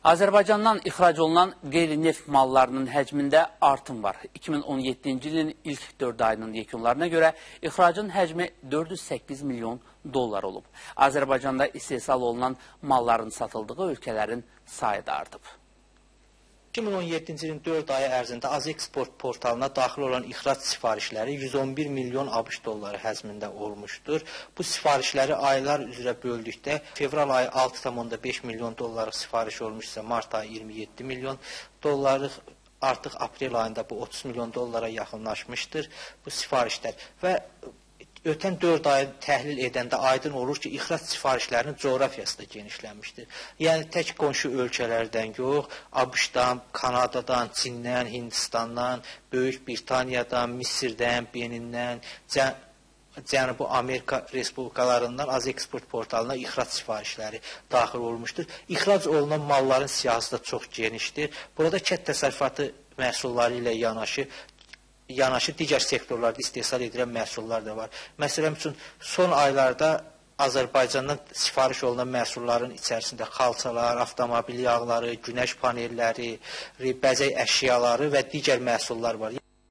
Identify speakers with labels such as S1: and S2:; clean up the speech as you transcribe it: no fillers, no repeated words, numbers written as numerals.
S1: Azərbaycandan ixrac olunan qeyri-neft mallarının həcmində artım var. 2017-ci ilin ilk 4 ayının yekunlarına görə ixracın həcmi 408 milyon dollar olub. Azərbaycanda istehsal olunan malların satıldığı ölkələrin sayı da artıb.
S2: 2017-ci ilin 4 ayı ərzində Azeksport portalına daxil olan ixrac sifarişləri 111 milyon ABŞ dolları həzmində olmuşdur. Bu sifarişləri aylar üzrə böldükdə fevral ayı 6,5 milyon dollarlıq sifariş olmuşsa, mart ayı 27 milyon dollarlıq, artıq aprel ayında bu 30 milyon dollara yaxınlaşmışdır bu sifarişlər və ötən 4 ayı təhlil edəndə aydın olur ki, ixrac sifarişlərinin coğrafiyası da genişlənmişdir. Yəni, tək qonşu ölkələrdən yox, ABŞ-dan, Kanadadan, Çindən, Hindistandan, Böyük Britaniyadan, Misirdən, Benindən, Cənubi Amerika respublikalarından Azeksport portalına ixrac sifarişləri daxil olmuşdur. İxrac olunan malların siyahısı da çox genişdir. Burada kənd təsərrüfatı məhsulları ilə yanaşı digər sektorlarda istehsal edilən məhsullar da var. Məsələn üçün, son aylarda Azərbaycandan sifariş olunan məhsulların içərisində xalçalar, avtomobil yağları, günəş panelləri, bəzək əşyaları və digər məhsullar var.